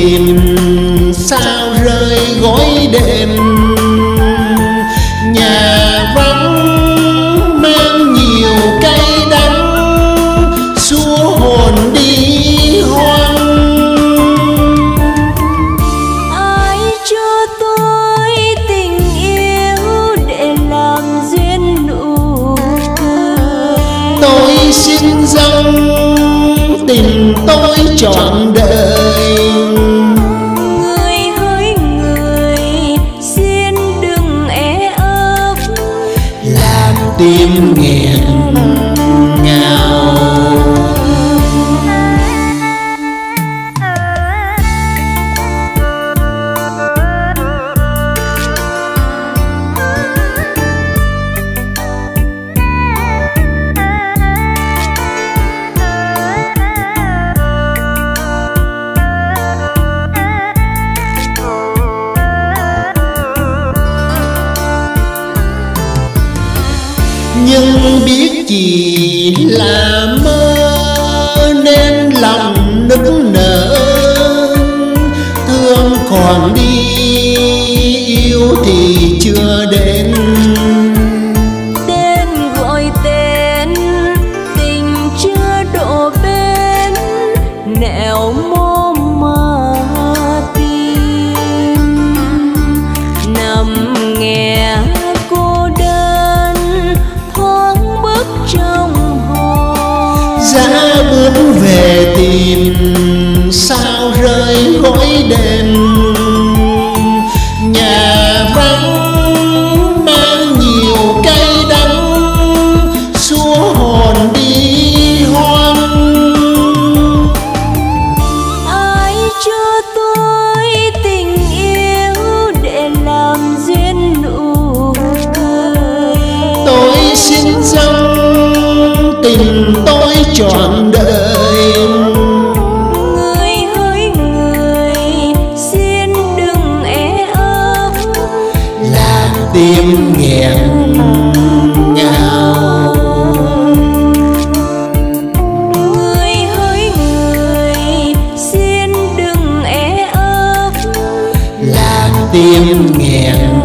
tìm sao rơi gói đêm. Nhà vắng mang nhiều cay đắng, xua hồn đi hoang. Ai cho tôi tình yêu để làm duyên nụ cười? Tôi xin dâng tình tôi trọn đời. Người hỡi người, xin đừng é ấp, làm tim nghẹn ngào. Nhưng biết chỉ là mơ nên lòng nức nở. Thương còn đi, yêu thì chưa đến. tên gọi tên tình chưa độ bên, nẻo mô mà tìm nằm nghe cô đơn thoáng bước trong hò. Giá bước về tìm sao rơi gói đêm. Nhà vắng mang nhiều cay đắng, xua hồn đi hoang. Ai cho tôi tình yêu để làm duyên nụ cười? Tôi xin dâng tình tôi trọn đời. Người hỡi người, xin đừng é ấp, làm tim nghẹn ngào. người hỡi người, xin đừng é ấp, làm tim nghẹn